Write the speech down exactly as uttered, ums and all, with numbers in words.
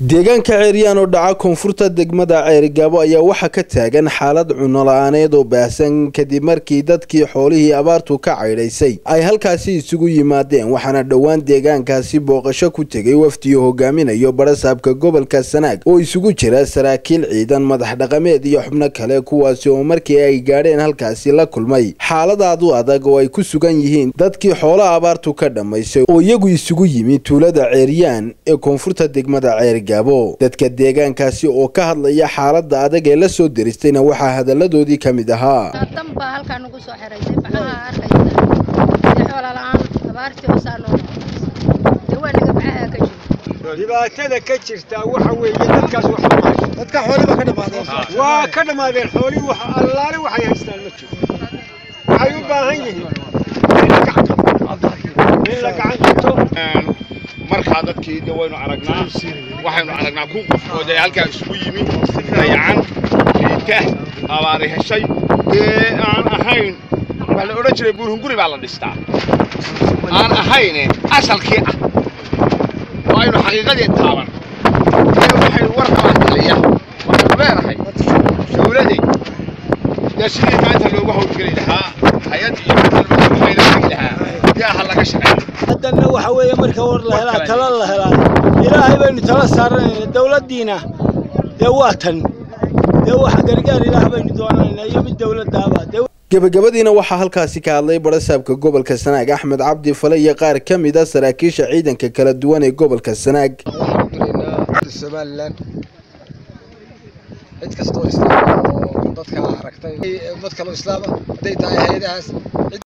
deegaanka Ceeriyaan oo dhaca koonfurta degmada Ceerigaabo ayaa waxa ka taagan xaalad cunno la'aaneed oo baahsan kadib markii dadkii xoolihii abaartu ka cayraysay ay halkaasi isugu yimaadeen waxaana dhawaan deegaankaasi booqasho ku tagay wafdi hogaaminayo barasaabka gobolka Sanaag oo isugu jira saraakiil ciidan madax dhaqameed iyo xubno kale kuwaas oo markii ay gaadheen halkaasi la kulmay xaalad aad u adag oo ay ku sugan yihiin dadkii xoolaha abaartu ka dhamaysay oo iyagu isugu yimid tuulada Ceeriyaan ee koonfurta degmada Ceerigaabo dadka deegaankaasi oo ka hadlaya xaaladda adag ee la soo diristayna waxa hadaladoodii kamid ahaa tanba halkaan ugu soo xiraysay bacaha arkaysa xoolo la'aan abaartii oo saano deewaaniga bacaha ka jiro dhibaatada ka jirta waxa weeye dadkaas wax ma haysto dadka xooliba ka dhamaadeen waa ka dhamaadeen xooli wax allaale waxay haystaan ma jiro waxay u baahan yihiin in la gacan qabto marka dadkii waynu aragnaa waxaynu aragnaa ku qofkooda halka isugu yimid dayacan fiita abaar heshay ee aan ahayn wala oran jiray buurhunguri baa la dhistaa aan ahayn asalkii ah waynu xaqiiqadii taaban waxay warqaba taliya waxaan leeyahay dawladii dadkii maanta loogu hawlgelin lahaa hay'ad iyo waxay leedahay yaa laga shaqeeyo hadana waxa weeye marka war la helaa tala la helaa ilaahay baynu tala saaranayna dawladdiina ee waatan ee waxa gargaar ilaahay baynu doonaynaa iyo mid dawladdaaba gabagabadiina waxa halkaasi ka hadlay barasaabka gobolka Sanaag Axmed Cabdi Fale iyo qaar kamid ah saraakiisha ciidanka kala duwan ee gobolka Sanaag Somaliland cid kastoo islaam dadka aragtay dad kale islaam ah day tahay hay'adahaas